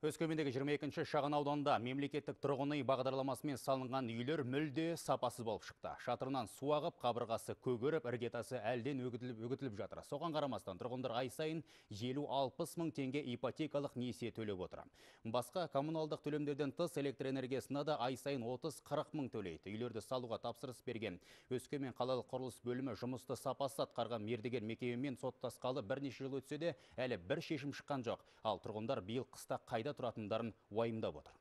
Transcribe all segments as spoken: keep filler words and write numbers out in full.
Өскемендегі жиырма екінші шағын ауданда мемлекеттік тұрғын үй бағдарламасымен салынған үйлер мүлде сапасыз болып шықты. Шатырынан су ағып, қабырғасы көгеріп, іргетасы әлден өгітіліп, өгітіліп жатыр. Соған қарамастан тұрғындар ай сайын елу алпыс мың теңге ипотекалық несие төлеп отыр. Басқа коммуналдық төлемдерден тыс электр энергиясына да ай сайын отыз қырық мың төлейді. Үйлерді салуға тапсырыс берген Өскемен қалалық құрылыс бөлімі жұмысты сапасыз атқарған мердігер мекемемен соттасқалы бірнеше жыл өтсе де әлі бір шешім шыққан жоқ. Ал тұрғындар биыл қыста қайда тұратындарын уайымдап отыр.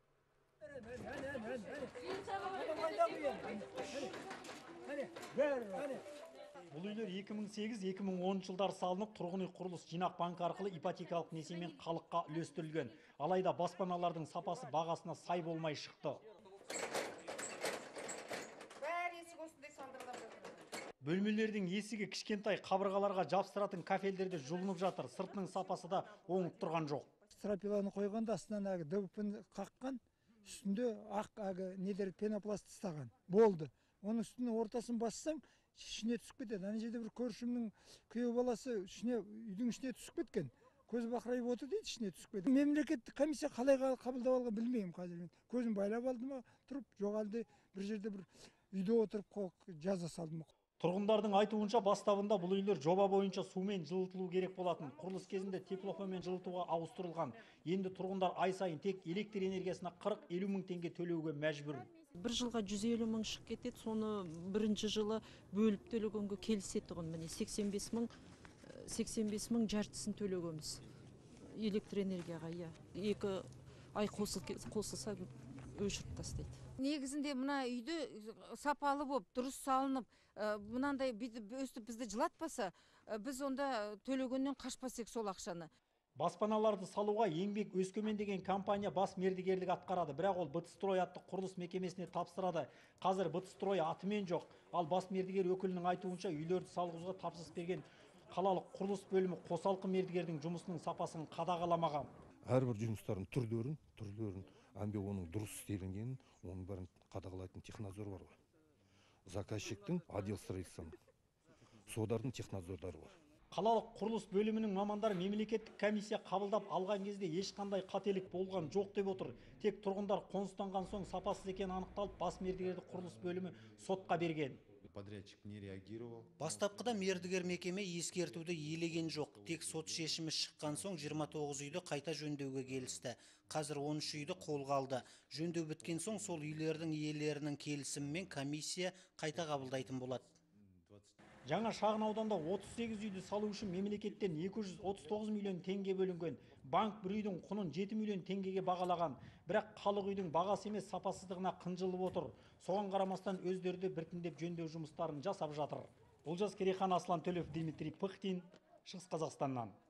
Бұл үйлер екі мың сегіз екі мың оныншы жылдар салынып, тұрғын үй құрылыс жинақ банкі арқылы ипотекалық несиемен халыққа үлестірілген. Алайда баспаналардың сапасы бағасына сай болмай шықты. Бөлмелердің есігі кішкентай, қабырғаларға жапсыратын кафелдерде жұлынып жатыр. Сыртының сапасы да оңып тұрған жоқ. Стропиланы қойғанда астынан әгі дәупін қаққан, үстінде ақ әгі недер пенопласт тастаған. Болды. Оның үстінің ортасын бассаң, ішіне түсіп кетеді. Ана жерде бір көршімнің күйеу баласы ішіне, үйдің ішіне түсіп кеткен. Көзі бақырайып отыр дейді, ішіне түсіп кетеді. Мемлекеттік комиссия қалай қабылдап алған білмеймін қазір мен. Көзім байлап алды ма, тұрып, жоқ әлде бір жерде бір үйде отырып жаза салды ма. Тұрғындардың айтуынша бастабында бұл үйлер жоба бойынша сумен жылытылу керек болатын. Құрылыс кезінде теплофонмен жылытуға ауыстырылған. Енді тұрғындар ай сайын тек электр энергиясына қырық елу мың теңге төлеуге мәжбүр. Бір жылға жүз елу мың шығып кетеді, соны бірінші жылы бөліп төлегенге келіседі тұғын. Міне сексен бес мың, сексен бес мың жартысын төлегенбіз. Электр энергияға, иә. Екі ай қосылса өшіріп тастайды. Негізінде мына үйді сапалы болып, дұрыс салынып, мынандай өстіп бізді жылатпаса, біз онда төлегеннен қашпасек сол ақшаны. Баспаналарды салуға еңбек Өскемен деген компания бас мердігерлік атқарады, бірақ ол Бытстрой атты құрылыс мекемесіне тапсырады. Қазір Бытстрой атымен жоқ, ал бас мердігер өкілінің айтуынша үйлерді салғызуға тапсырыс берген қалалық құрылыс бөлімі қосалқы мердігердің жұмысының сапасын қадағаламаған. Әрбір жұмыстардың түрлерін, түрлерін, әмбе оның дұрыс істелінгенін, оның бәрін қадағалайтын технадзор бар ғой. Заказчиктің отдел строительствоның, содардың технадзордары бар. Қалалық құрылыс бөлімінің мамандары мемлекеттік комиссия қабылдап алған кезде ешқандай қателік болған жоқ деп отыр. Тек тұрғындар қоныстанған соң сапасыз екені анықталып, бас мердігерді құрылыс бөлімі сотқа берген. Подрядчик не реагировал. Бастапқыда мердігер мекеме ескертуді елеген жоқ. Тек сот шешімі шыққан соң жиырма тоғыз үйді қайта жөндеуге келісті. Қазір он үш үйді қолға алды. Жөндеу біткен соң сол үйлердің иелерінің келісімімен комиссия қайта қабылдайтын болады. Жаңа шағын ауданда отыз сегіз үйді салу үшін мемлекеттен екі жүз отыз тоғыз миллион теңге бөлінген. Банк бір үйдің құнын жеті миллион теңгеге бағалаған. Бірақ халық үйдің бағасы емес сапасыздығына қынжылып отыр. Соған қарамастан өздері де біртіндеп жөндеу жұмыстарын жасап жатыр. Олжас Керейхан, Аслан Төлев, Дмитрий Пыхтин, Шығыс Қазақстаннан.